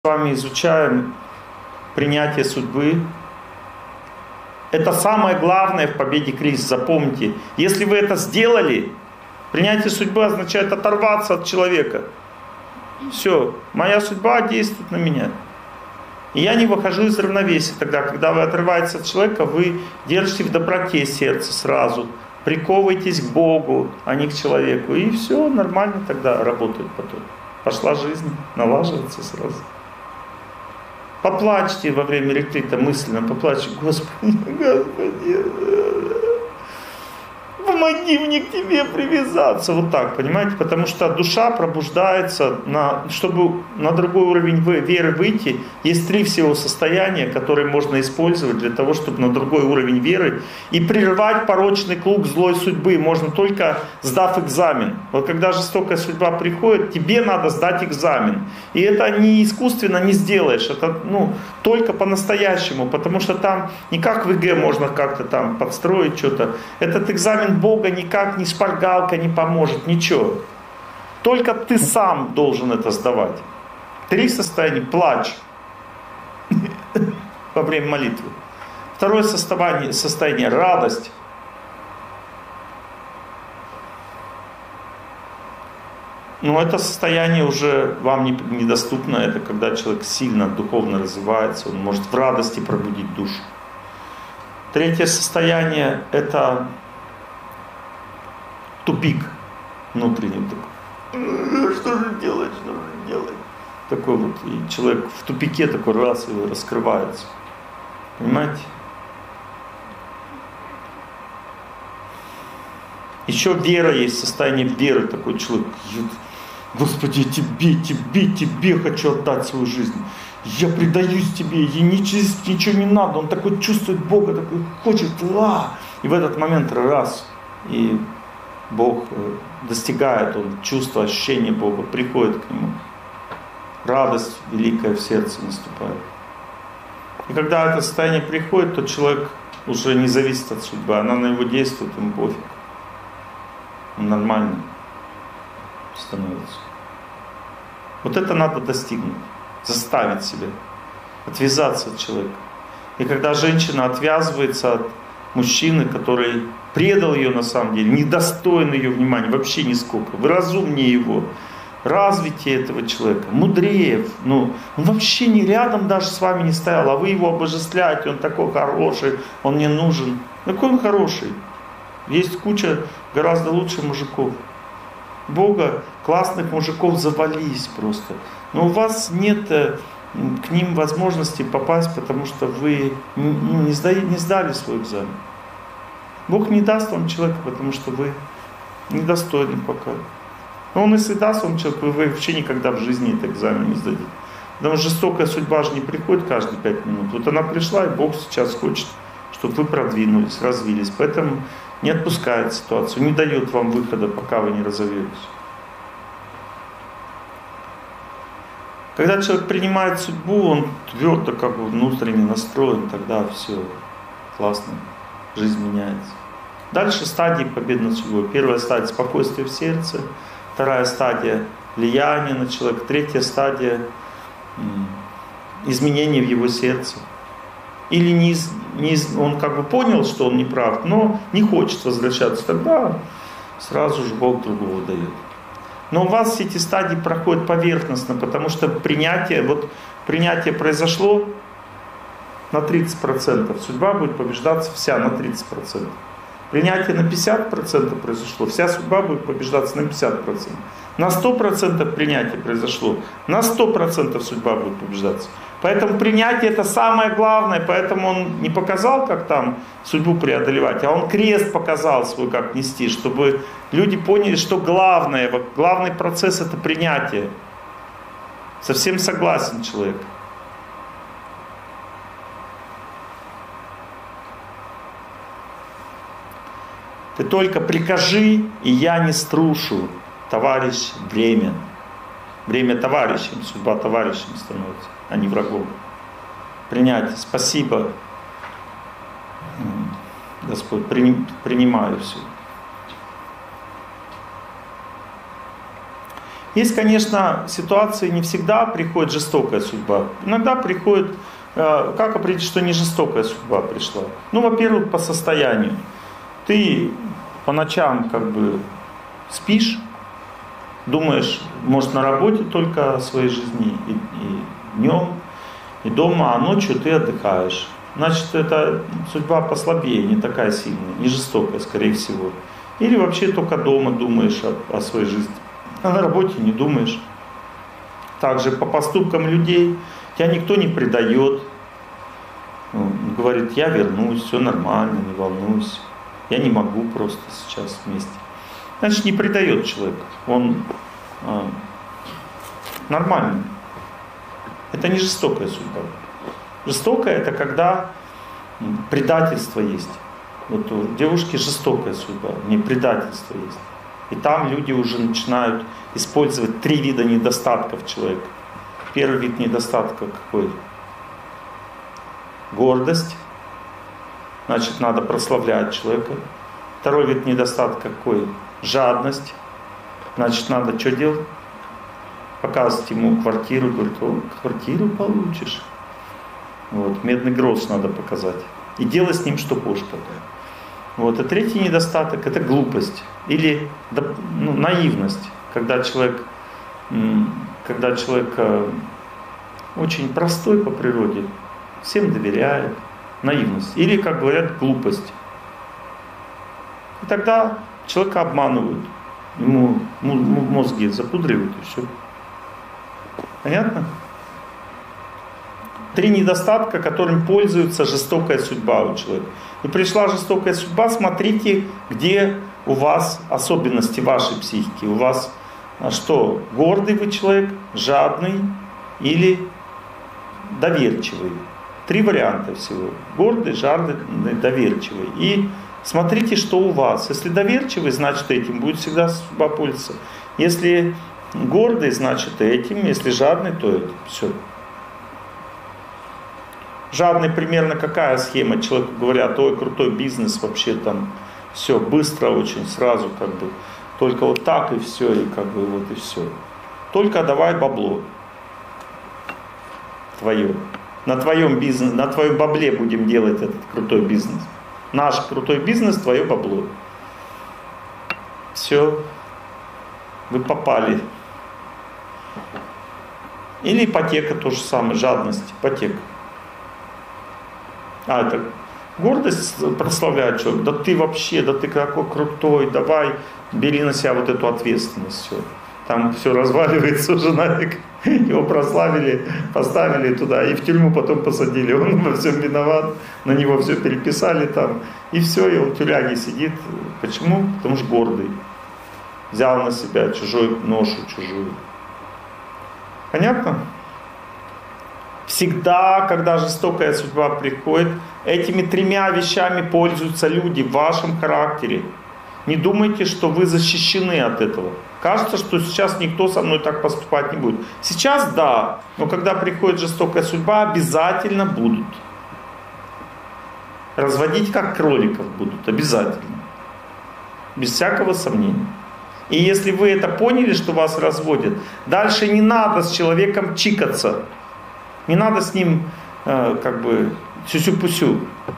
с вами изучаем принятие судьбы. Это самое главное в победе кризиса. Запомните, если вы это сделали, принятие судьбы означает оторваться от человека. Все, моя судьба действует на меня. И я не выхожу из равновесия тогда, когда вы отрываетесь от человека, вы держите в доброте сердце сразу, приковываетесь к Богу, а не к человеку. И все нормально тогда работает потом. Пошла жизнь, налаживается сразу. Поплачьте во время ретрита мысленно, поплачьте: Господи, Господи, помоги мне к Тебе привязаться. Вот так, понимаете? Потому что душа пробуждается, чтобы на другой уровень веры выйти. Есть 3 всего состояния, которые можно использовать для того, чтобы на другой уровень веры. И прервать порочный круг злой судьбы можно только сдав экзамен. Вот когда жестокая судьба приходит, тебе надо сдать экзамен. И это не искусственно не сделаешь. Это только по-настоящему. Потому что там не как в ЕГЭ можно как-то там подстроить что-то. Этот экзамен Бога никак ни шпаргалка не поможет, ничего. Только ты сам должен это сдавать. 3 состояния: плач во время молитвы. 2 состояние радость. Но это состояние уже вам недоступно. Это когда человек сильно духовно развивается, он может в радости пробудить душу. 3 состояние — это тупик внутренний такой. Что же делать, что же делать? Такой вот, и человек в тупике такой раз и раскрывается. Понимаете? Еще вера есть, состояние веры. Такой человек: Господи, я тебе хочу отдать свою жизнь. Я предаюсь Тебе, ей ничего не надо. Он такой чувствует Бога, такой хочет, и в этот момент раз, и Бог достигает, он чувство, ощущение Бога, приходит к нему. Радость великая в сердце наступает. И когда это состояние приходит, то человек уже не зависит от судьбы, она на него действует, ему пофиг. Он нормально становится. Вот это надо достигнуть, заставить себя, отвязаться от человека. И когда женщина отвязывается от мужчины, который предал ее на самом деле, недостоин ее внимания, вообще нисколько, вы разумнее его, развитие этого человека, мудрее, он вообще не рядом даже с вами не стоял, а вы его обожествляете, он такой хороший, он мне нужен. Какой он хороший? Есть куча гораздо лучше мужиков. Бога, классных мужиков завались просто. Но у вас нет к ним возможности попасть, потому что вы не сдали свой экзамен. Бог не даст вам человека, потому что вы недостойны пока. Но Он если даст вам человека, вы вообще никогда в жизни этот экзамен не сдадите. Потому что жестокая судьба же не приходит каждые 5 минут. Вот она пришла, и Бог сейчас хочет, чтобы вы продвинулись, развились. Поэтому не отпускает ситуацию, не дает вам выхода, пока вы не разовьетесь. Когда человек принимает судьбу, он твердо как бы внутренне настроен, тогда все классно, жизнь меняется. Дальше стадии победы над судьбой. 1 стадия — спокойствие в сердце, 2 стадия — влияние на человека, 3 стадия — изменение в его сердце. Или он как бы понял, что он не прав, но не хочет возвращаться, тогда сразу же Бог другого дает. Но у вас все эти стадии проходят поверхностно, потому что принятие произошло на 30%, судьба будет побеждаться вся на 30%. Принятие на 50% произошло, вся судьба будет побеждаться на 50%. На 100% принятие произошло, на 100% судьба будет побеждаться. Поэтому принятие — это самое главное, поэтому он не показал, как там судьбу преодолевать, а он крест показал свой, как нести, чтобы люди поняли, что главный процесс — это принятие. Совсем согласен человек. Ты только прикажи, и я не струшу, товарищ, время. Время товарищем, судьба товарищем становится, а не врагом. Принять. Спасибо, Господь, принимаю все. Есть, конечно, ситуации, не всегда приходит жестокая судьба. Иногда приходит, как определить, что не жестокая судьба пришла? Ну, во-первых, по состоянию. Ты по ночам как бы спишь, думаешь, может, на работе только о своей жизни, и днем, и дома, а ночью ты отдыхаешь. Значит, это судьба послабее, не такая сильная, не жестокая, скорее всего. Или вообще только дома думаешь о своей жизни, а на работе не думаешь. Также по поступкам людей тебя никто не предает. Говорит, я вернусь, все нормально, не волнуйся. Я не могу просто сейчас вместе. Значит, не предает человек. Он нормальный. Это не жестокая судьба. Жестокая — это когда предательство есть. Вот у девушки жестокая судьба, не предательство есть. И там люди уже начинают использовать 3 вида недостатков человека. Первый вид недостатка какой? Гордость. Значит, надо прославлять человека. Второй вид недостатка какой? Жадность. Значит, надо что делать? Показывать ему квартиру. Говорит, о, квартиру получишь. Вот, медный грош надо показать. И делай с ним что хочешь пока. Вот. И третий недостаток — это глупость. Или наивность. Когда человек очень простой по природе, всем доверяет. Наивность. Или, как говорят, глупость. И тогда человека обманывают. Ему мозги запудривают и все. Понятно? 3 недостатка, которым пользуется жестокая судьба у человека. И пришла жестокая судьба, смотрите, где у вас особенности вашей психики. У вас что? Гордый вы человек, жадный или доверчивый. 3 варианта всего. Гордый, жадный, доверчивый. И смотрите, что у вас. Если доверчивый, значит этим будет всегда судьба пользоваться. Если гордый, значит этим. Если жадный, то этим. Все. Жадный примерно какая схема? Человеку говорят, ой, крутой бизнес, вообще там все быстро очень, сразу как бы. Только вот так и все, и как бы вот и все. Только давай бабло твое. На твоем бизнесе, на твоем бабле будем делать этот крутой бизнес. Наш крутой бизнес, твое бабло. Все. Вы попали. Или ипотека, то же самое, жадность, ипотека. Это гордость прославляет человек. Да ты вообще, да ты какой крутой, давай, бери на себя вот эту ответственность. Все. Там все разваливается уже нафиг. Его прославили, поставили туда и в тюрьму потом посадили. Он во всем виноват, на него все переписали там. И все, и он в тюряге сидит. Почему? Потому что гордый. Взял на себя чужой ношу, чужую. Понятно? Всегда, когда жестокая судьба приходит, этими 3 вещами пользуются люди в вашем характере. Не думайте, что вы защищены от этого. Кажется, что сейчас никто со мной так поступать не будет. Сейчас да, но когда приходит жестокая судьба, обязательно будут. Разводить как кроликов будут, обязательно. Без всякого сомнения. И если вы это поняли, что вас разводят, дальше не надо с человеком чикаться. Не надо с ним как бы сюсю-пусю.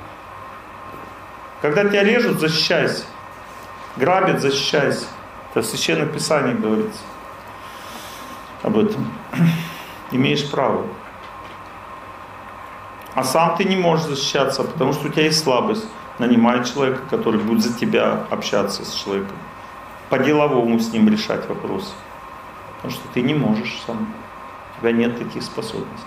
Когда тебя режут, защищайся. Грабят, защищайся. Это в Священном Писании говорится об этом. Имеешь право. А сам ты не можешь защищаться, потому что у тебя есть слабость. Нанимай человека, который будет за тебя общаться с человеком. По-деловому с ним решать вопросы. Потому что ты не можешь сам. У тебя нет таких способностей.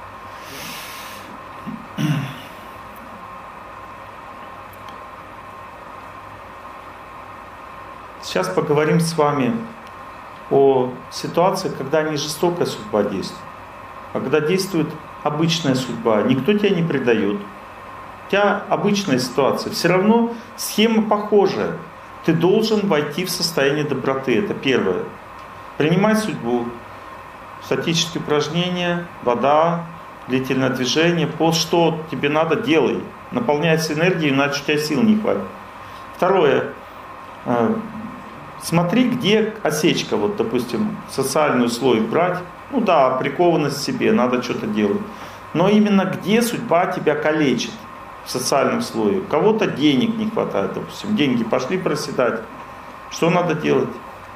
Сейчас поговорим с вами о ситуации, когда не жестокая судьба действует, а когда действует обычная судьба. Никто тебя не предает. У тебя обычная ситуация. Все равно схема похожая. Ты должен войти в состояние доброты. Это первое. Принимай судьбу. Статические упражнения, вода, длительное движение. Что тебе надо, делай. Наполняйся энергией, иначе у тебя сил не хватит. Второе. смотри, где осечка, вот, допустим, социальный слой брать. Ну да, прикованность к себе, надо что-то делать. Но именно где судьба тебя калечит в социальном слое. У кого-то денег не хватает, допустим, деньги пошли проседать. Что надо делать?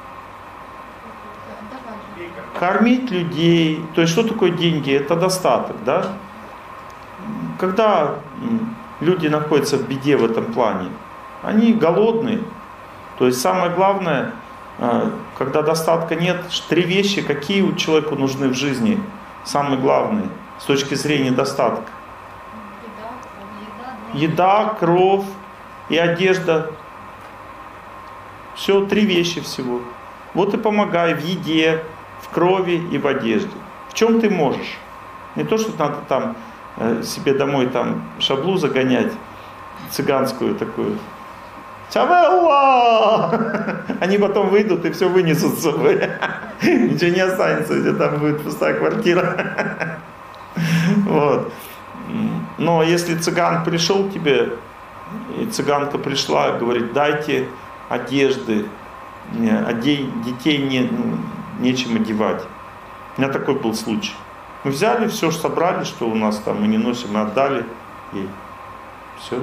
Кормить людей. То есть что такое деньги? Это достаток, да? Когда люди находятся в беде в этом плане, они голодные. То есть самое главное, когда достатка нет, 3 вещи, какие человеку нужны в жизни, самые главные с точки зрения достатка. Еда, кровь и одежда. Все 3 вещи всего. Вот и помогай в еде, в крови и в одежде. В чем ты можешь? Не то, что надо там себе домой там шаблу загонять, цыганскую такую. Чавелла! Они потом выйдут и все вынесут с собой. Ничего не останется, где там будет пустая квартира. Вот. Но если цыган пришел к тебе, и цыганка пришла, говорит, дайте одежды, детей нечем одевать. У меня такой был случай. Мы взяли все, что собрали, что у нас там мы не носим, мы отдали ей. Все.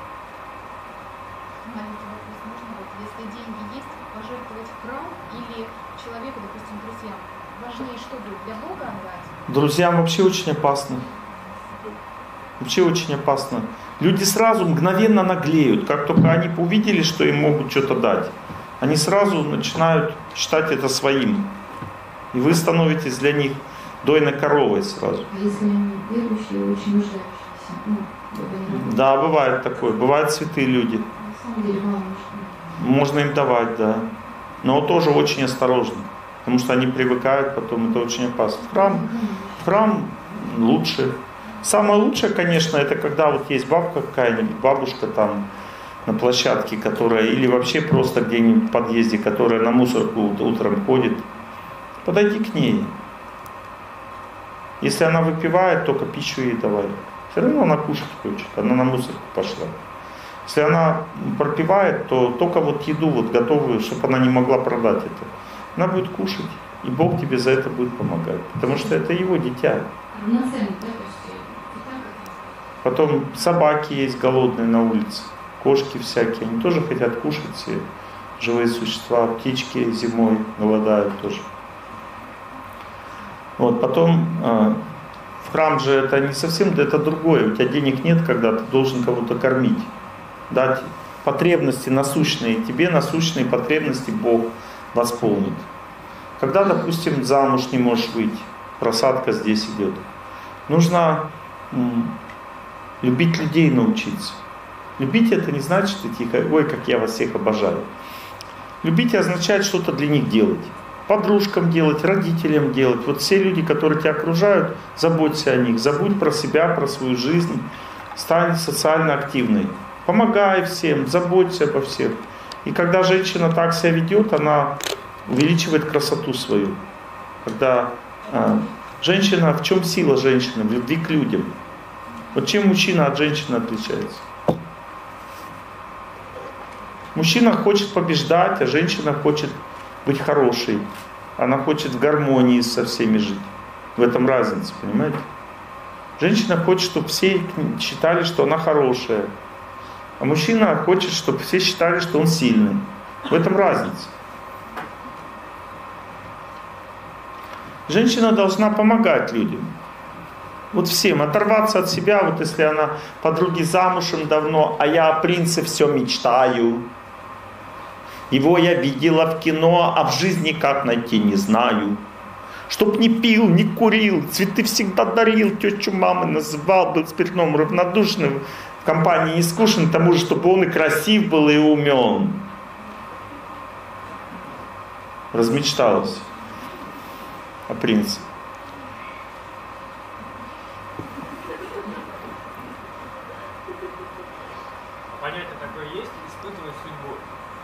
Если деньги есть, пожертвовать в храм или человеку, допустим, друзьям? Важнее, что будет для Бога отдать? Друзьям вообще очень опасно. Вообще очень опасно. Люди сразу мгновенно наглеют. Как только они увидели, что им могут что-то дать, они сразу начинают считать это своим. И вы становитесь для них дойной коровой сразу. А если они верующие, очень нуждающиеся? Да, бывает такое. Бывают святые люди. На самом деле мало нужно. Можно им давать, да. Но тоже очень осторожно. Потому что они привыкают, потом это очень опасно. В храм лучше. Самое лучшее, конечно, это когда вот есть бабка какая-нибудь, бабушка там на площадке, которая, или вообще просто где-нибудь в подъезде, которая на мусорку утром ходит. Подойди к ней. Если она выпивает, только пищу ей давай. Все равно она кушать хочет, она на мусорку пошла. Если она пропивает, то только вот еду вот готовую, чтобы она не могла продать это. Она будет кушать, и Бог тебе за это будет помогать. Потому что это его дитя. Потом собаки есть голодные на улице, кошки всякие, они тоже хотят кушать, все живые существа, птички зимой голодают тоже. Вот, потом в храм же это не совсем, это другое, у тебя денег нет, когда ты должен кого-то кормить, дать потребности насущные, тебе насущные потребности Бог восполнит. Когда, допустим, замуж не можешь выйти, просадка здесь идет, нужно любить людей научиться. Любить это не значит идти, ой, как я вас всех обожаю. Любить означает что-то для них делать. Подружкам делать, родителям делать. Вот все люди, которые тебя окружают, заботься о них. Забудь про себя, про свою жизнь. Стань социально активной. Помогай всем, заботься обо всех. И когда женщина так себя ведет, она увеличивает красоту свою. Когда женщина, в чем сила женщины? В любви к людям. Вот чем мужчина от женщины отличается? Мужчина хочет побеждать, а женщина хочет быть хорошей. Она хочет в гармонии со всеми жить. В этом разница, понимаете? Женщина хочет, чтобы все считали, что она хорошая. А мужчина хочет, чтобы все считали, что он сильный. В этом разница. Женщина должна помогать людям. Вот всем, оторваться от себя, вот если она подруги замужем давно, а я о принце все мечтаю. Его я видела в кино, а в жизни как найти не знаю. Чтоб не пил, не курил, цветы всегда дарил, тещу мамы называл, был спиртным равнодушным, в компании не скучен, тому же, чтобы он и красив был, и умен. Размечталась о принце. Понятие такое есть, испытывать судьбу.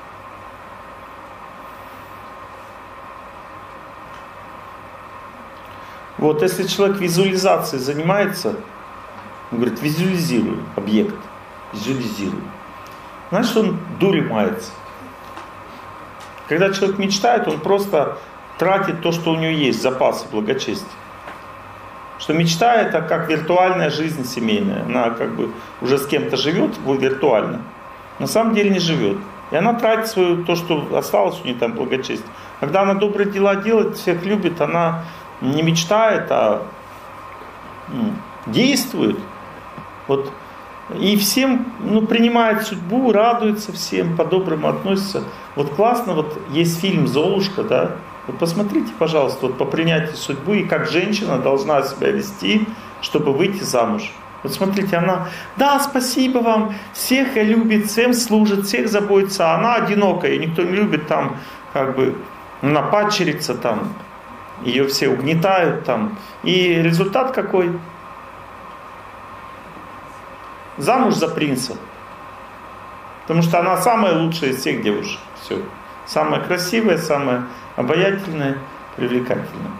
Вот если человек визуализацией занимается, он говорит, визуализирую объект, визуализирую. Значит, он дурью мается. Когда человек мечтает, он просто тратит то, что у него есть, запасы благочестия. Что мечта — это как виртуальная жизнь семейная. Она как бы уже с кем-то живет виртуально, на самом деле не живет. И она тратит свое, то, что осталось у нее там благочестие. Когда она добрые дела делает, всех любит, она не мечтает, а действует. Вот. И всем принимает судьбу, радуется всем, по-доброму относится. Вот классно, вот есть фильм «Золушка», да? Вот посмотрите, пожалуйста, вот по принятию судьбы, и как женщина должна себя вести, чтобы выйти замуж. Вот смотрите, она, да, спасибо вам, всех любит, всем служит, всех заботится, а она одинокая, и никто не любит там, как бы, она падчерица там, ее все угнетают там. И результат какой? Замуж за принца. Потому что она самая лучшая из всех девушек. Все. Самая красивая, самая обаятельная, привлекательная.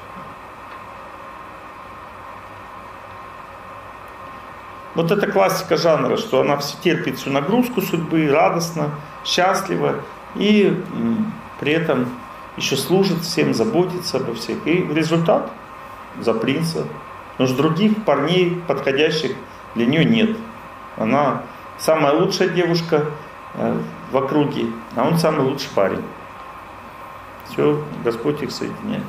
Вот это классика жанра, что она все терпит всю нагрузку судьбы, радостно, счастлива и при этом еще служит всем, заботится обо всех. И результат за принца. Потому что других парней, подходящих для нее, нет. Она самая лучшая девушка в округе, а он самый лучший парень. Все, Господь их соединяет.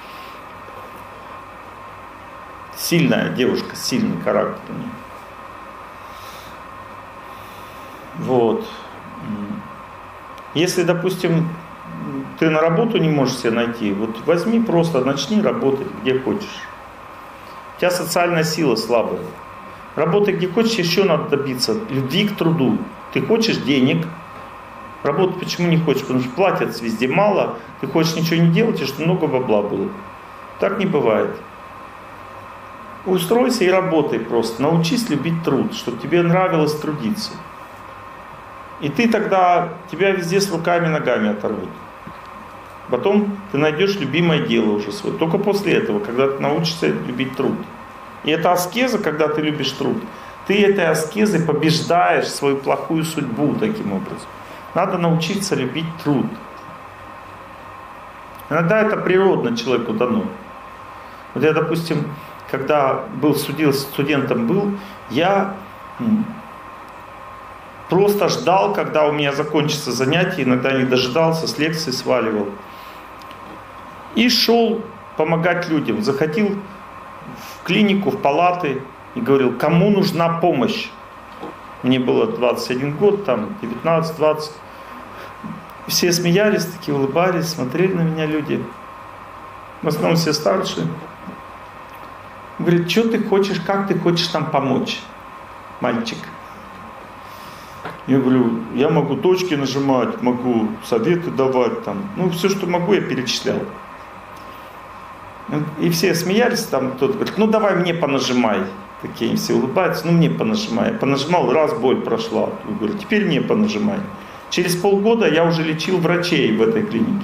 Сильная девушка, сильный характер у нее. Вот. Если, допустим, ты на работу не можешь себя найти, вот возьми просто, начни работать где хочешь. У тебя социальная сила слабая. Работай где хочешь, еще надо добиться любви к труду. Ты хочешь денег, работать почему не хочешь? Потому что платят везде мало, ты хочешь ничего не делать, и чтобы много бабла было. Так не бывает. Устройся и работай просто. Научись любить труд, чтобы тебе нравилось трудиться. И ты тогда, тебя везде с руками и ногами оторвут. Потом ты найдешь любимое дело уже свое. Только после этого, когда ты научишься любить труд. И это аскеза, когда ты любишь труд. Ты этой аскезой побеждаешь свою плохую судьбу таким образом. Надо научиться любить труд. Иногда это природно человеку дано. Вот я, допустим, когда студентом, я просто ждал, когда у меня закончится занятие, иногда не дожидался, с лекции сваливал. И шел помогать людям. Заходил в клинику, в палаты и говорил, кому нужна помощь. Мне было 21 год, там 19-20. Все смеялись, такие улыбались, смотрели на меня люди. В основном все старшие. Говорит, что ты хочешь, как ты хочешь там помочь, мальчик? Я говорю, я могу точки нажимать, могу советы давать, там, все, что могу, я перечислял. И все смеялись, там кто-то говорит, давай мне понажимай. Такие все улыбаются, мне понажимай. Я понажимал, раз боль прошла. Я говорю, теперь мне понажимай. Через полгода я уже лечил врачей в этой клинике.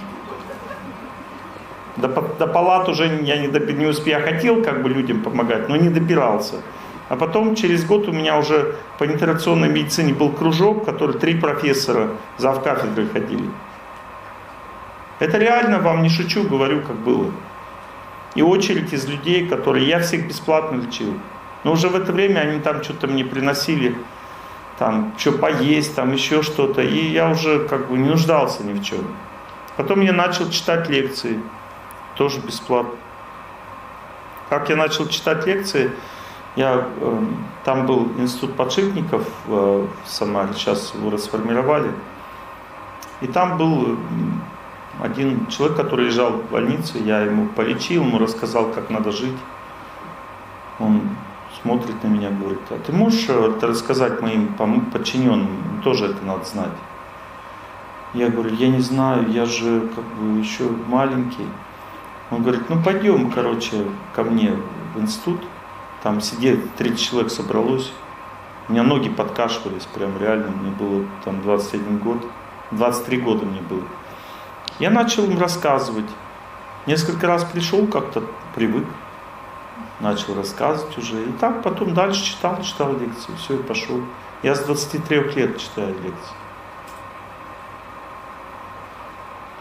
До палат уже я не успел, я хотел людям помогать, но не добирался. А потом через год у меня уже по интеракционной медицине был кружок, в который 3 профессора завкафедры ходили. Это реально, вам не шучу, говорю, как было. И очередь из людей, которые я всех бесплатно лечил. Но уже в это время они там что-то мне приносили, там, что поесть, там еще что-то. И я уже не нуждался ни в чем. Потом я начал читать лекции, тоже бесплатно. Как я начал читать лекции, там был институт подшипников в Самаре, сейчас его расформировали. И там был один человек, который лежал в больнице, я ему полечил, ему рассказал, как надо жить. Он смотрит на меня, говорит, а ты можешь это рассказать моим подчиненным? Им тоже это надо знать. Я говорю, я не знаю, я же еще маленький. Он говорит, пойдем, ко мне в институт. Там сидит 30 человек собралось. У меня ноги подкашивались, прям реально. Мне было там 21 год. 23 года мне было. Я начал им рассказывать. Несколько раз пришел, как-то привык. Начал рассказывать уже. И так потом дальше читал лекции. Все, и пошел. Я с 23 лет читаю лекции.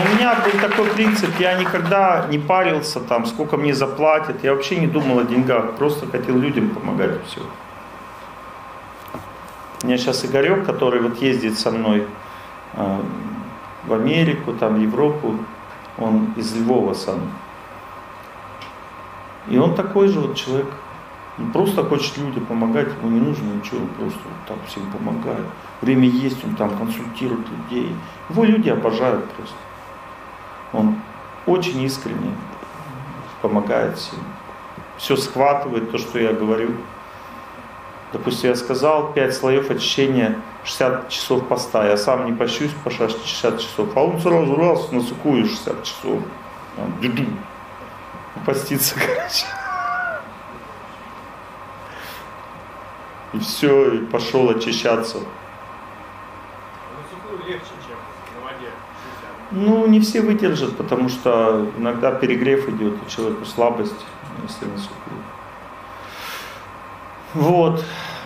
меня был такой принцип, я никогда не парился там, сколько мне заплатят, я вообще не думал о деньгах, просто хотел людям помогать, все. У меня сейчас Игорек, который вот ездит со мной в Америку, там, в Европу, он из Львова сам. И он такой же вот человек, он просто хочет людям помогать, ему не нужно ничего, он просто вот так всем помогает. Время есть, он там консультирует людей. Его люди обожают просто. Он очень искренне помогает всем. Все схватывает, то, что я говорю. Допустим, я сказал 5 слоев очищения, 60 часов поста. Я сам не пощусь по 60 часов. А он сразу раз на сухую 60 часов. Дуду. Поститься, короче. И все, и пошел очищаться. Легче, чем на воде 60. Ну, не все выдержат, потому что иногда перегрев идет, у человека слабость, если на сухую. Вот.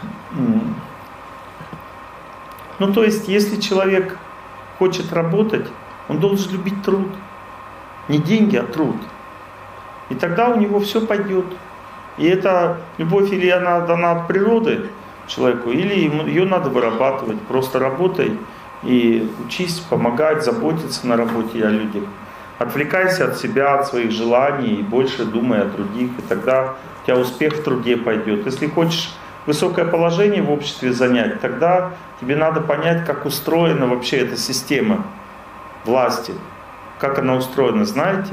Ну, то есть, если человек хочет работать, он должен любить труд. Не деньги, а труд. И тогда у него все пойдет. И эта любовь или она дана от природы человеку, или ее надо вырабатывать. Просто работай и учись помогать, заботиться на работе о людях. Отвлекайся от себя, от своих желаний и больше думай о других. И тогда у тебя успех в труде пойдет. Если хочешь высокое положение в обществе занять, тогда тебе надо понять, как устроена вообще эта система власти. Как она устроена, знаете?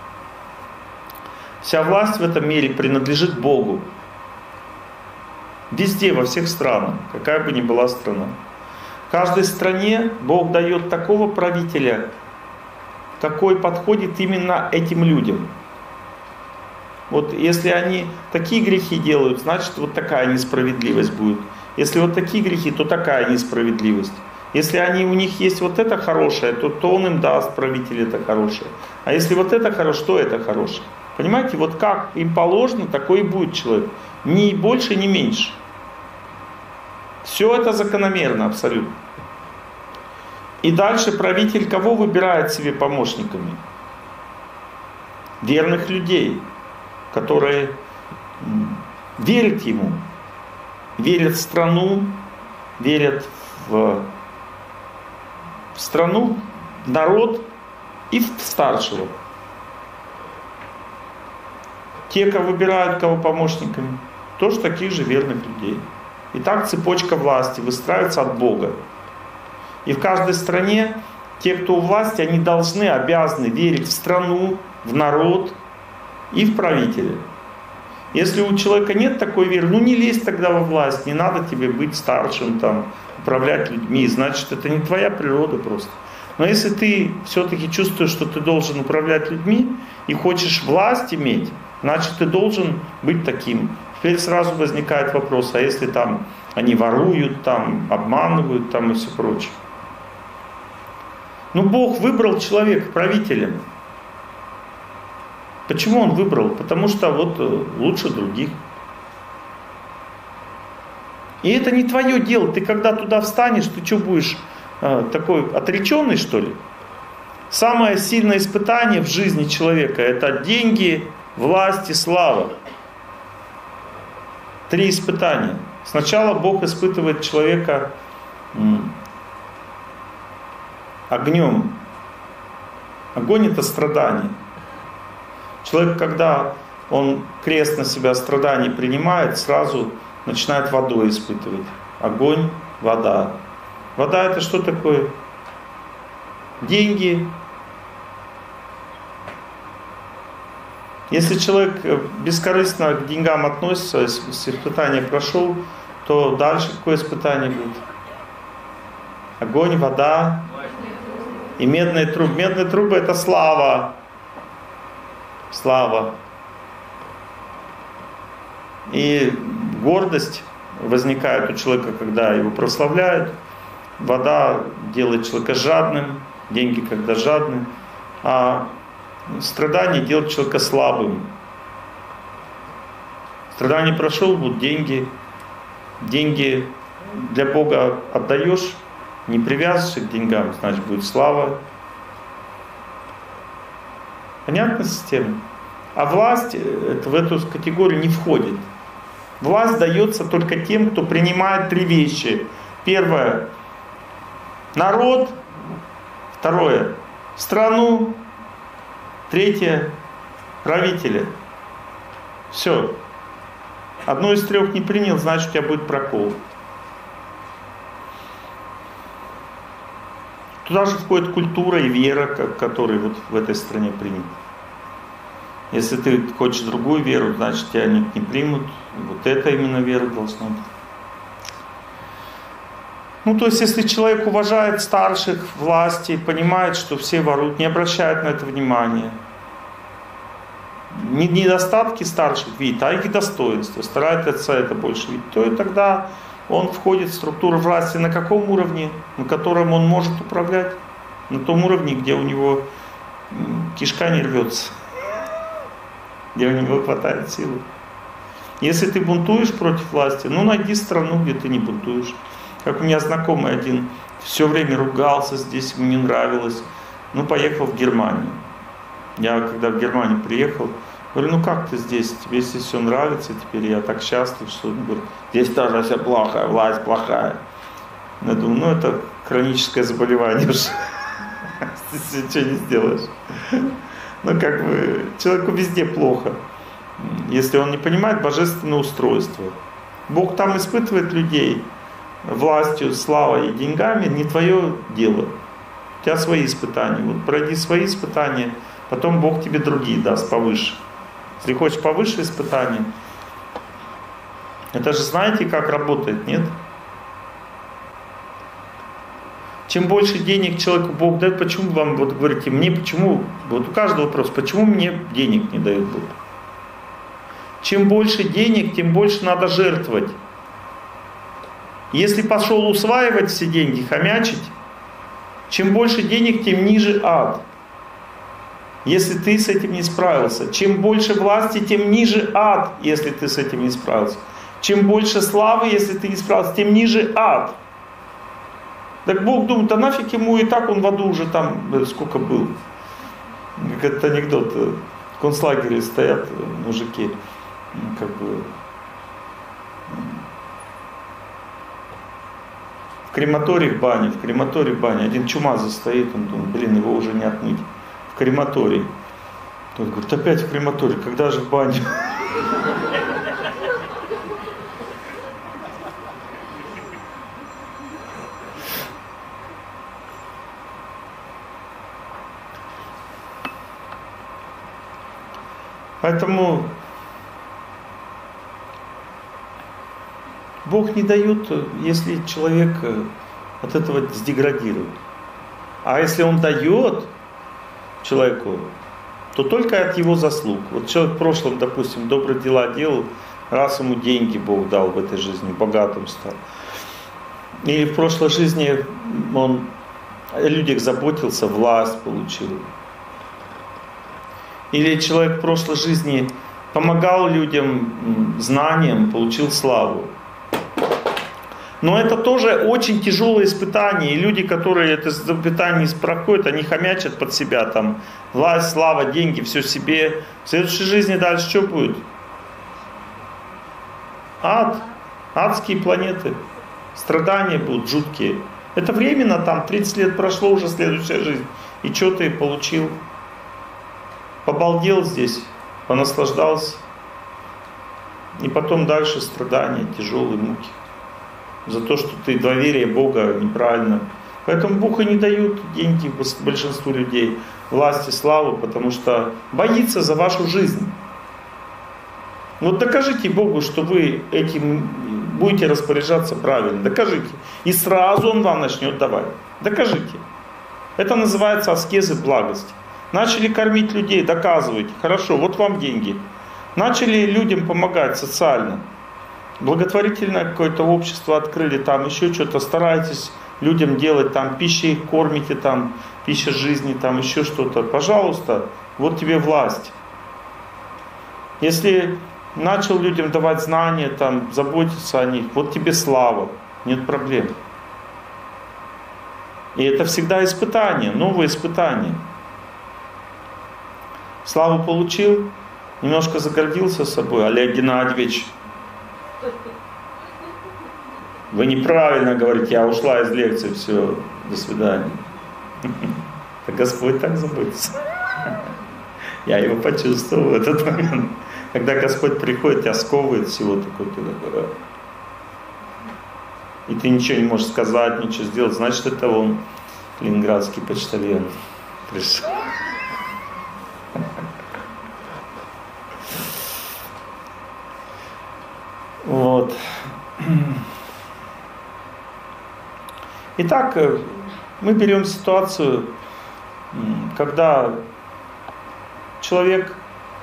Вся власть в этом мире принадлежит Богу. Везде, во всех странах, какая бы ни была страна. Каждой стране Бог дает такого правителя, какой подходит именно этим людям. Вот если они такие грехи делают, значит вот такая несправедливость будет. Если вот такие грехи, то такая несправедливость. Если у них есть вот это хорошее, то он им даст, правитель, это хорошее. А если вот это хорошее, то это хорошее. Понимаете, вот как им положено, такой и будет человек. Ни больше, ни меньше. Все это закономерно абсолютно. И дальше правитель кого выбирает себе помощниками? Верных людей, которые верят ему, верят в страну, верят в страну, в народ и в старшего. Те, кого выбирают кого помощниками, тоже таких же верных людей. И так цепочка власти выстраивается от Бога. И в каждой стране те, кто у власти, они должны, обязаны верить в страну, в народ и в правителя. Если у человека нет такой веры, не лезь тогда во власть, не надо тебе быть старшим, там, управлять людьми, значит, это не твоя природа просто. Но если ты все-таки чувствуешь, что ты должен управлять людьми и хочешь власть иметь, значит, ты должен быть таким. Теперь сразу возникает вопрос, а если там они воруют, там, обманывают там, и все прочее. Бог выбрал человека правителем. Почему он выбрал? Потому что вот лучше других. И это не твое дело. Ты когда туда встанешь, ты что будешь такой отреченный, что ли? Самое сильное испытание в жизни человека — это деньги, власть и слава. 3 испытания. Сначала Бог испытывает человека огнем. Огонь — это страдание. Человек, когда он крест на себя страданий принимает, сразу начинает водой испытывать. Огонь, вода. Вода — это что такое? Деньги. Если человек бескорыстно к деньгам относится, если испытание прошел, то дальше какое испытание будет? Огонь, вода и медные трубы. Медные трубы — это слава. Слава. И гордость возникает у человека, когда его прославляют. Вода делает человека жадным, деньги когда жадны, а страдание делает человека слабым. Страдание прошел, будут деньги. Деньги для Бога отдаешь, не привязываешься к деньгам, значит будет слава. Понятна система? А власть в эту категорию не входит. Власть дается только тем, кто принимает 3 вещи. Первое — народ. Второе — страну. Третье — правителя. Все. Одно из 3 не принял, значит, у тебя будет прокол. Туда же входит культура и вера, которые вот в этой стране приняты. Если ты хочешь другую веру, значит, тебя не примут. Вот это именно вера должна быть. Ну, то есть, если человек уважает старших, власти, понимает, что все воруют, не обращает на это внимания, недостатки старших видит, а их достоинства, старается это больше видеть, то и тогда он входит в структуру власти на каком уровне, на котором он может управлять? На том уровне, где у него кишка не рвется, где у него хватает силы. Если ты бунтуешь против власти, ну найди страну, где ты не бунтуешь. Как у меня знакомый один все время ругался здесь, ему не нравилось. Ну, поехал в Германию. Я когда в Германию приехал, говорю, ну как ты здесь? Тебе здесь все нравится, теперь я так счастлив, что он говорит, здесь тоже все плохо, власть плохая. Я думаю, ну это хроническое заболевание уже. Здесь ничего не сделаешь. Ну как бы человеку везде плохо, если он не понимает божественное устройство. Бог там испытывает людей властью, славой и деньгами, не твое дело. У тебя свои испытания. Вот пройди свои испытания, потом Бог тебе другие даст повыше. Если хочешь повыше испытания, это же знаете, как работает, нет? Чем больше денег человеку Бог дает, почему вам вот говорите, мне почему, вот у каждого вопрос, почему мне денег не дает Бог? Чем больше денег, тем больше надо жертвовать. Если пошел усваивать все деньги, хомячить, чем больше денег, тем ниже ад. Если ты с этим не справился. Чем больше власти, тем ниже ад, если ты с этим не справился. Чем больше славы, если ты не справился, тем ниже ад. Так Бог думает, а нафиг ему, и так он в аду уже там сколько был. Как этот анекдот. В концлагере стоят мужики, как бы... В крематории бане. Один чумазый стоит, он думает, блин, его уже не отмыть. В крематории. Тот говорит, опять в крематории, когда же в баню? Поэтому Бог не дает, если человек от этого сдеградирует. А если он дает человеку, то только от его заслуг. Вот человек в прошлом, допустим, добрые дела делал, раз ему деньги Бог дал в этой жизни, богатым стал. Или в прошлой жизни он о людях заботился, власть получил. Или человек в прошлой жизни помогал людям знанием, получил славу. Но это тоже очень тяжелое испытание. И люди, которые это испытание проходят, они хомячат под себя. Там, власть, слава, деньги, все себе. В следующей жизни дальше что будет? Ад. Адские планеты. Страдания будут жуткие. Это временно, там 30 лет прошло, уже следующая жизнь. И что ты получил? Побалдел здесь, понаслаждался. И потом дальше страдания, тяжелые муки. За то, что ты доверие Бога неправильно. Поэтому Бог и не дает деньги большинству людей, власти, славу, потому что боится за вашу жизнь. Вот докажите Богу, что вы этим будете распоряжаться правильно. Докажите. И сразу Он вам начнет давать. Докажите. Это называется аскезы благости. Начали кормить людей, доказывайте. Хорошо, вот вам деньги. Начали людям помогать социально. Благотворительное какое-то общество открыли, там еще что-то, старайтесь людям делать, там пища их кормите, там пища жизни, там еще что-то. Пожалуйста, вот тебе власть. Если начал людям давать знания, там, заботиться о них, вот тебе слава, нет проблем. И это всегда испытание, новые испытания. Славу получил, немножко загордился собой. Олег Геннадьевич, вы неправильно говорите, я ушла из лекции, все, до свидания. Господь так заботится. Я его почувствовал в этот момент. Когда Господь приходит, тебя сковывает всего такого. И ты ничего не можешь сказать, ничего сделать. Значит, это он, ленинградский почтальон, пришел. Вот. Итак, мы берем ситуацию, когда человек,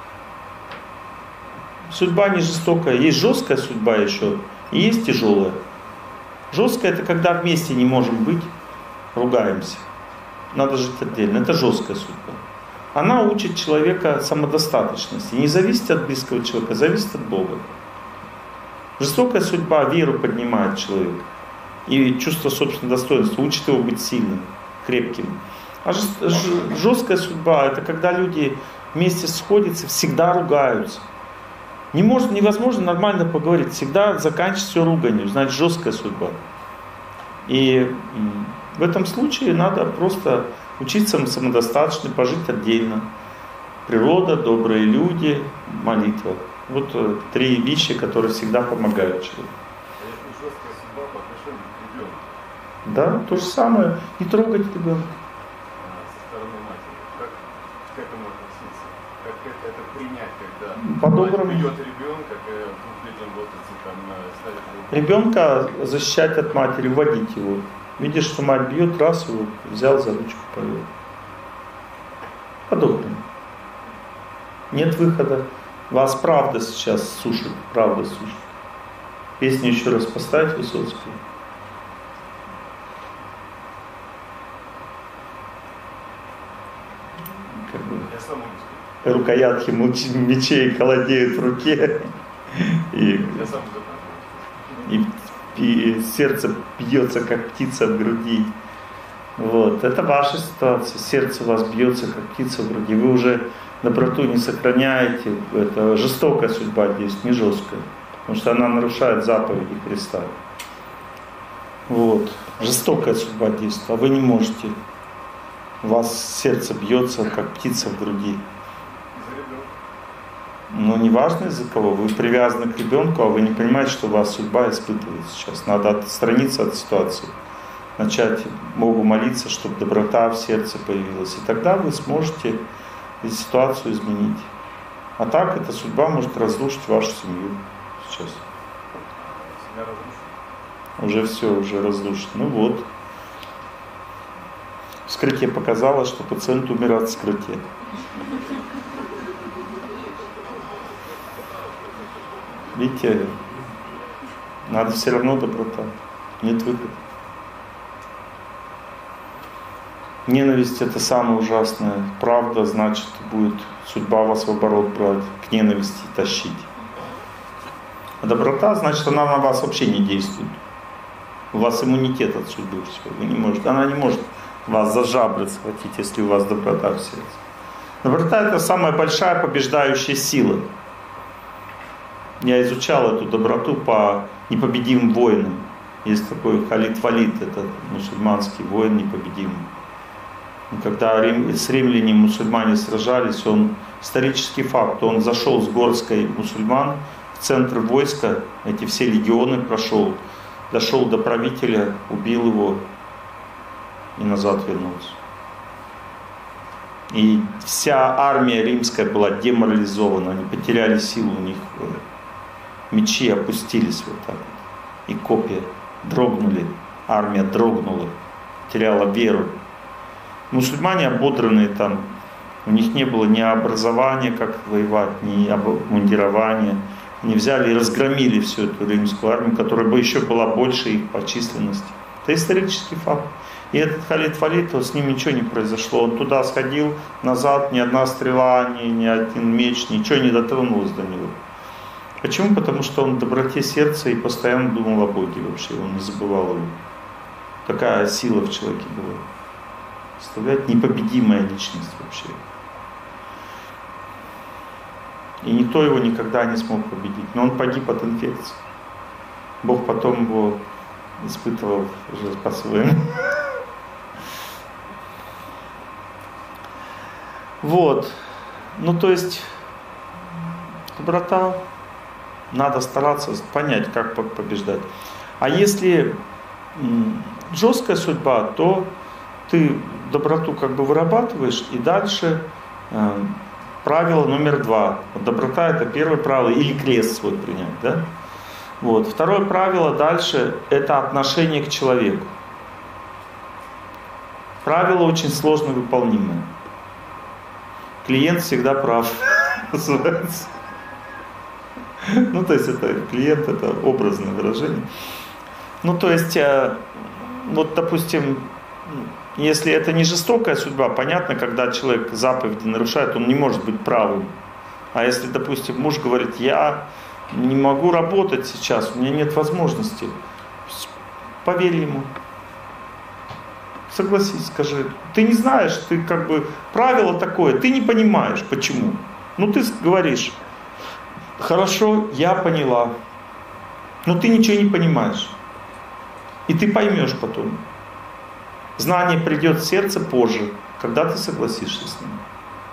судьба не жестокая, есть жесткая судьба еще, и есть тяжелая. Жесткая — это когда вместе не можем быть, ругаемся. Надо жить отдельно. Это жесткая судьба. Она учит человека самодостаточности. Не зависит от близкого человека, зависит от Бога. Жестокая судьба веру поднимает человека. И чувство собственного достоинства учит его быть сильным, крепким. А жесткая судьба — это когда люди вместе сходятся, всегда ругаются. Невозможно нормально поговорить, всегда заканчивается все руганью, значит жесткая судьба. И в этом случае надо просто учиться самодостаточно, пожить отдельно. Природа, добрые люди, молитва. Вот 3 вещи, которые всегда помогают человеку. Жесткая судьба по отношению к ребенку. Да, то же самое. Не трогать ребенка. Со стороны матери. Как к этому относиться? Как это принять, когда По-доброму. мать бьет ребенка, в 2-летнем возрасте там ставит руку? Ребенка защищать от матери, вводить его. Видишь, что мать бьет, раз его взял за ручку, повел. По-доброму. Нет выхода. Вас правда сейчас сушит, правда сушит. Песню еще раз поставить Высоцкую. Как бы рукоятки мечей холодеют в руке. И сердце бьется, как птица в груди. Вот. Это ваша ситуация. Сердце у вас бьется, как птица в груди. Вы уже доброту не сохраняете. Это жестокая судьба действует, не жесткая. Потому что она нарушает заповеди Христа. Вот. Жестокая судьба действует, а вы не можете. У вас сердце бьется, как птица в груди. Но не важно из-за кого. Вы привязаны к ребенку, а вы не понимаете, что у вас судьба испытывает сейчас. Надо отстраниться от ситуации. Начать Богу молиться, чтобы доброта в сердце появилась. И тогда вы сможете ситуацию изменить. А так эта судьба может разрушить вашу семью сейчас. Уже все, уже разрушено. Ну вот. Вскрытие показало, что пациент умер от вскрытия. Видите, надо все равно доброта. Нет выхода. Ненависть — это самое ужасное. Правда, значит, будет судьба вас в оборот брать, к ненависти тащить. А доброта, значит, она на вас вообще не действует. У вас иммунитет от судьбы. Все. Вы не можете, она не может вас за жабры схватить, если у вас доброта в сердце. Доброта — это самая большая побеждающая сила. Я изучал эту доброту по непобедимым воинам. Есть такой Халид Валид, это мусульманский воин непобедимый. Когда с римлянами мусульмане сражались, исторический факт, он зашел с горской мусульман в центр войска, эти все легионы прошел, дошел до правителя, убил его и назад вернулся. И вся армия римская была деморализована, они потеряли силу, у них мечи опустились вот так вот, и копья дрогнули, армия дрогнула, теряла веру. Мусульмане ободранные там, у них не было ни образования, как воевать, ни обмундирования. Они взяли и разгромили всю эту римскую армию, которая бы еще была больше их по численности. Это исторический факт. И этот Халид Валид, с ним ничего не произошло. Он туда сходил, назад, ни одна стрела, ни один меч, ничего не дотронулось до него. Почему? Потому что он в доброте сердца и постоянно думал о Боге вообще, он не забывал его. Такая сила в человеке была. Представляете, непобедимая личность вообще. И никто его никогда не смог победить. Но он погиб от инфекции. Бог потом его испытывал уже по-своему. Вот. Ну, то есть, доброта, надо стараться понять, как побеждать. А если жесткая судьба, то ты доброту как бы вырабатываешь, и дальше правило номер 2. Доброта — это первое правило, или крест свой принять, да? Вот. Второе правило дальше — это отношение к человеку. Правило очень сложно выполнимое. Клиент всегда прав, называется. Ну, то есть это клиент, это образное выражение. Ну, то есть, вот, допустим, если это не жестокая судьба, понятно, когда человек заповеди нарушает, он не может быть правым. А если, допустим, муж говорит: я не могу работать сейчас, у меня нет возможности, поверь ему. Согласись, скажи. Ты не знаешь, ты как бы, правило такое, ты не понимаешь, почему. Ну, ты говоришь: хорошо, я поняла, но ты ничего не понимаешь. И ты поймешь потом. Знание придет в сердце позже, когда ты согласишься с ним.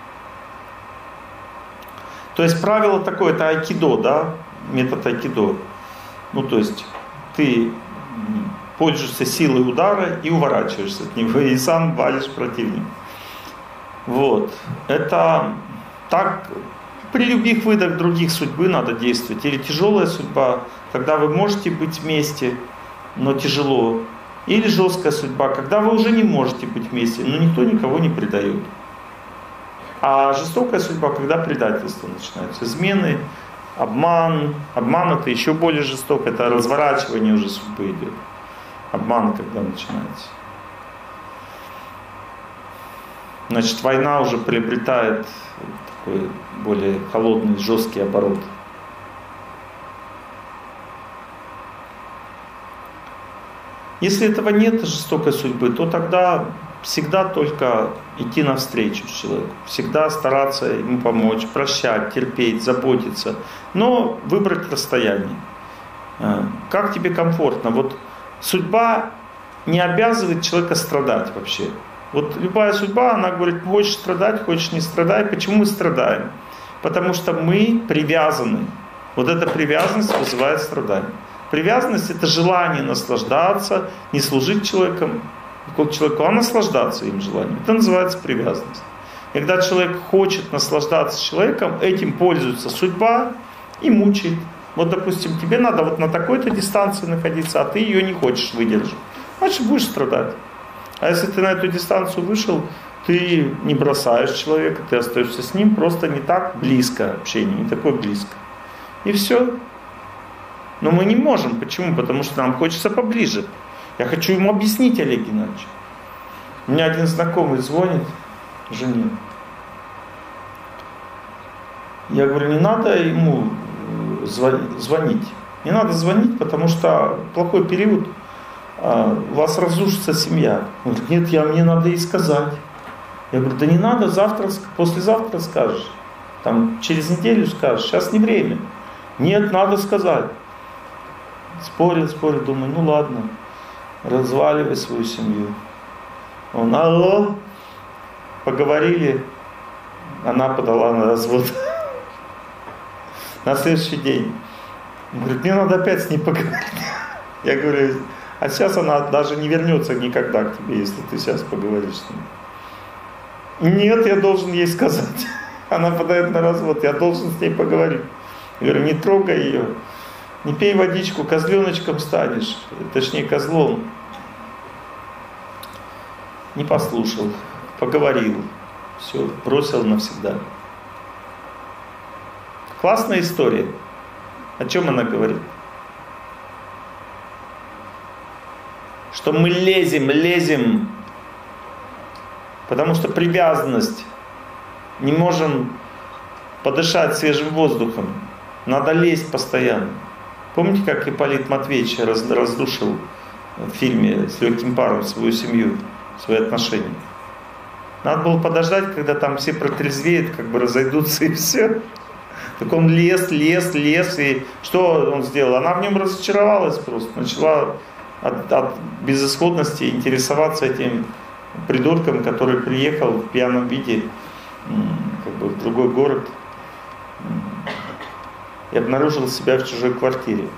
То есть правило такое, это айкидо, да, метод айкидо. Ну, то есть ты пользуешься силой удара и уворачиваешься от него, и сам валишь противника. Вот. Это так при любых видах других судьбы надо действовать. Или тяжелая судьба, когда вы можете быть вместе, но тяжело. Или жесткая судьба, когда вы уже не можете быть вместе, но никто никого не предает. А жестокая судьба, когда предательство начинается. Измены, обман. Обман — это еще более жестоко, это разворачивание уже судьбы идет. Обман, когда начинается. Значит, война уже приобретает такой более холодный, жесткий оборот. Если этого нет, жестокой судьбы, то тогда всегда только идти навстречу с человеку. Всегда стараться ему помочь, прощать, терпеть, заботиться. Но выбрать расстояние. Как тебе комфортно? Вот судьба не обязывает человека страдать вообще. Вот любая судьба, она говорит: хочешь страдать, хочешь не страдай. Почему мы страдаем? Потому что мы привязаны. Вот эта привязанность вызывает страдания. Привязанность — это желание наслаждаться, не служить человеку, а наслаждаться им желанием. Это называется привязанность. И когда человек хочет наслаждаться человеком, этим пользуется судьба и мучает. Вот, допустим, тебе надо вот на такой-то дистанции находиться, а ты ее не хочешь выдержать. Значит, будешь страдать. А если ты на эту дистанцию вышел, ты не бросаешь человека, ты остаешься с ним, просто не так близко общение, не такое близко. И все. Но мы не можем. Почему? Потому что нам хочется поближе. Я хочу ему объяснить, Олег Геннадьевич. У меня один знакомый звонит жене. Я говорю: не надо ему звонить. Не надо звонить, потому что плохой период. У вас разрушится семья. Он говорит: нет, мне надо ей сказать. Я говорю: да не надо, завтра, послезавтра скажешь. Там, через неделю скажешь. Сейчас не время. Нет, надо сказать. Спорил, думаю: ну ладно, разваливай свою семью. Он: алло, поговорили, она подала на развод. На следующий день. Он говорит: мне надо опять с ней поговорить. Я говорю: а сейчас она даже не вернется никогда к тебе, если ты сейчас поговоришь с ней. Нет, я должен ей сказать. Она подает на развод, я должен с ней поговорить. Я говорю: не трогай ее. Не пей водичку, козленочком станешь, точнее козлом. Не послушал, поговорил, все, бросил навсегда. Классная история. О чем она говорит? Что мы лезем, потому что привязанность, не можем подышать свежим воздухом, надо лезть постоянно. Помните, как Ипполит Матвеевич разрушил в фильме с легким паром свою семью, свои отношения? Надо было подождать, когда там все протрезвеют, как бы разойдутся и все. Так он лез, и что он сделал? Она в нем разочаровалась просто, начала от безысходности интересоваться этим придурком, который приехал в пьяном виде как бы в другой город и обнаружил себя в чужой квартире.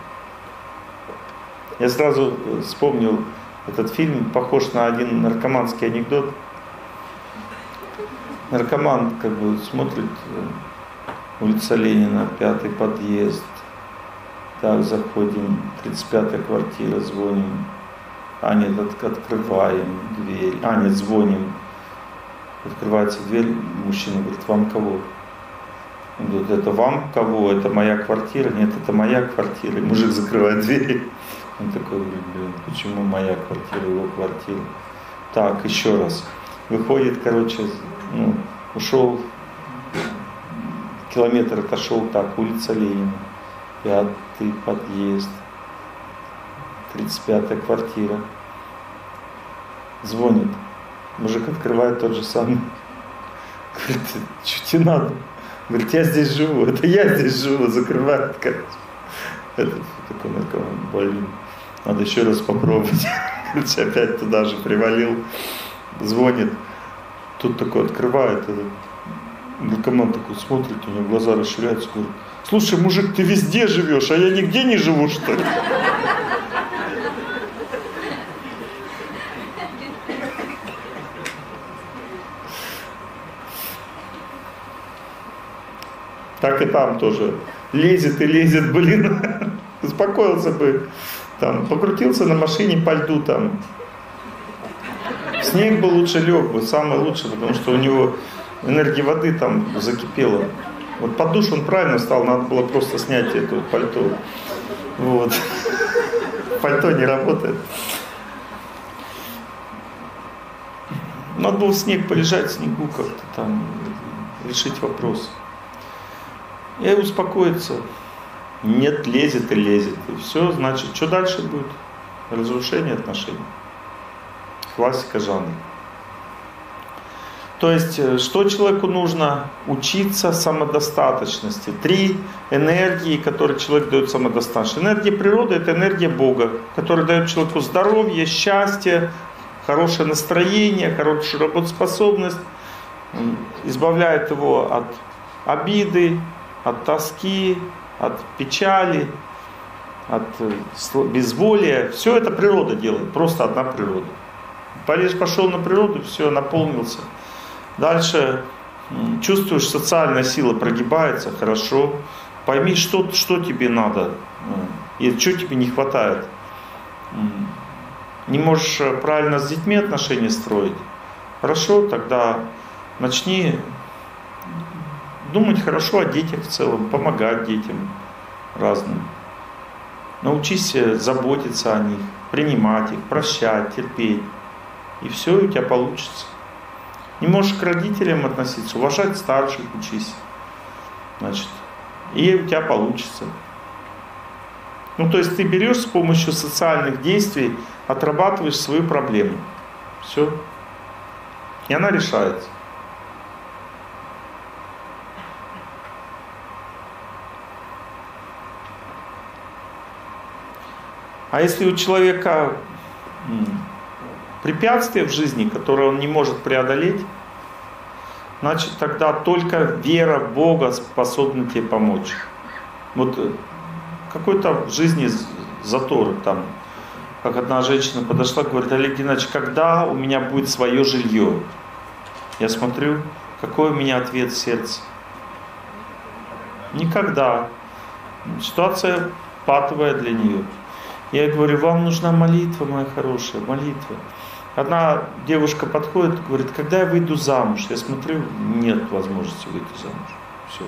Я сразу вспомнил этот фильм, похож на один наркоманский анекдот. Наркоман как бы смотрит, улица Ленина, 5-й подъезд. Так, заходим, 35-я квартира, звоним. А нет, открываем дверь. А нет, звоним. Открывается дверь, мужчина говорит, вам кого? Он говорит, это вам кого? Это моя квартира? Нет, это моя квартира. И мужик закрывает дверь. Он такой говорит, блин, почему моя квартира, его квартира? Так, еще раз. Выходит, короче, ушел, километр отошел, так, улица Ленина, 5-й подъезд, 35-я квартира. Звонит. Мужик открывает тот же самый. Говорит, что тебе надо? Говорит, я здесь живу, это я здесь живу, закрывает, короче. Это наркоман, блин, надо еще раз попробовать. Короче, опять туда же привалил, звонит. Тут такой открывает, этот наркоман такой смотрит, у него глаза расширяются, говорит, слушай, мужик, ты везде живешь, а я нигде не живу, что ли? Так и там тоже. Лезет и лезет, блин. Успокоился бы. Там, покрутился на машине по льду там. В снег бы лучше лег бы, самое лучшее, потому что у него энергия воды там закипела. Вот под душ он правильно встал, надо было просто снять эту пальто. Вот. Пальто не работает. Надо было в снег полежать, в снегу как-то там, решить вопрос. И успокоиться. Нет, лезет и лезет. И все, значит, что дальше будет? Разрушение отношений. Классика жанра. То есть, что человеку нужно? Учиться самодостаточности. 3 энергии, которые человек дает самодостаточность. Энергия природы – это энергия Бога, которая дает человеку здоровье, счастье, хорошее настроение, хорошую работоспособность, избавляет его от обиды, от тоски, от печали, от безволия. Все это природа делает, просто одна природа. Полез, пошел на природу, все, наполнился. Дальше чувствуешь, социальная сила прогибается, хорошо. Пойми, что тебе надо и что тебе не хватает. Не можешь правильно с детьми отношения строить. Хорошо, тогда начни думать хорошо о детях в целом, помогать детям разным. Научись заботиться о них, принимать их, прощать, терпеть. И все, у тебя получится. Не можешь к родителям относиться, уважать старших, учись. Значит, и у тебя получится. То есть ты берешь с помощью социальных действий, отрабатываешь свою проблему. Все. И она решается. А если у человека препятствие в жизни, которое он не может преодолеть, значит тогда только вера в Бога способна тебе помочь. Вот какой-то в жизни затор там. Как одна женщина подошла, говорит, Олег Геннадьевич, когда у меня будет свое жилье? Я смотрю, какой у меня ответ в сердце. Никогда. Ситуация патовая для нее. Я ей говорю, вам нужна молитва, моя хорошая, молитва. Одна девушка подходит, говорит, когда я выйду замуж? Я смотрю, нет возможности выйти замуж. Все.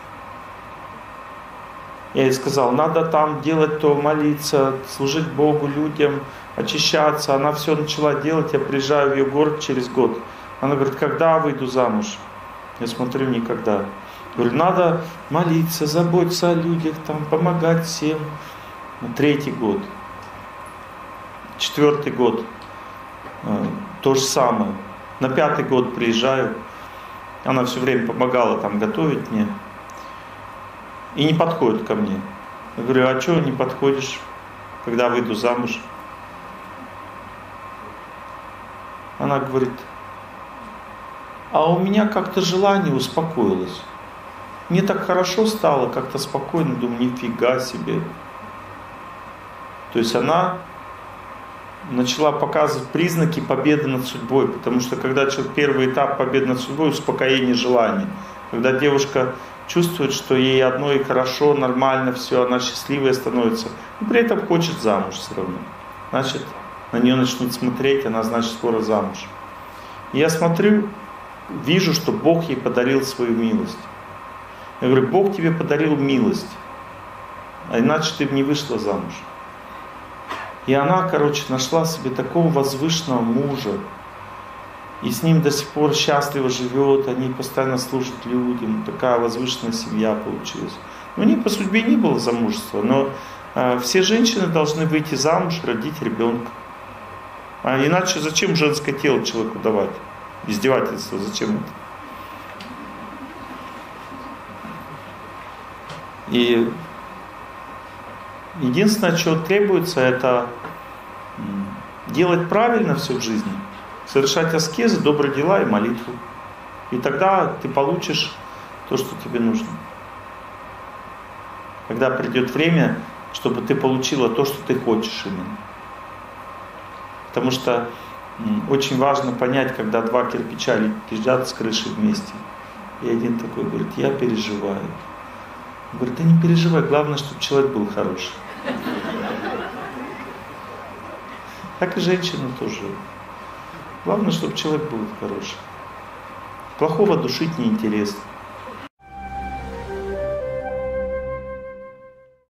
Я ей сказал, надо там делать то, молиться, служить Богу, людям, очищаться. Она все начала делать, я приезжаю в ее город через год. Она говорит, когда выйду замуж? Я смотрю, никогда. Говорю, надо молиться, заботиться о людях, там, помогать всем. 3-й год. 4-й год. То же самое. На 5-й год приезжаю. Она все время помогала там готовить мне. и не подходит ко мне. Я говорю, а что не подходишь, когда выйду замуж? Она говорит, а у меня как-то желание успокоилось. Мне так хорошо стало, как-то спокойно, думаю, нифига себе. То есть она начала показывать признаки победы над судьбой, потому что когда первый этап победы над судьбой — успокоение желаний. Когда девушка чувствует, что ей одной хорошо, нормально, все, она счастливая становится, но при этом хочет замуж все равно. Значит, на нее начнут смотреть, она, значит, скоро замуж. И я смотрю, вижу, что Бог ей подарил свою милость. Я говорю, Бог тебе подарил милость, а иначе ты бы не вышла замуж. И она, нашла себе такого возвышенного мужа, и с ним до сих пор счастливо живет, они постоянно служат людям, такая возвышенная семья получилась. У нее по судьбе не было замужества, но все женщины должны выйти замуж, родить ребенка. А иначе зачем женское тело человеку давать? Издевательство, зачем это? И единственное, что требуется, это делать правильно все в жизни, совершать аскезы, добрые дела и молитву. И тогда ты получишь то, что тебе нужно. Когда придет время, чтобы ты получила то, что ты хочешь именно. Потому что очень важно понять, когда два кирпича лежат с крыши вместе. И один такой говорит, я переживаю. Он говорит, да не переживай, главное, чтобы человек был хороший. Так и женщина тоже. Главное, чтобы человек был хороший. Плохого душить неинтересно.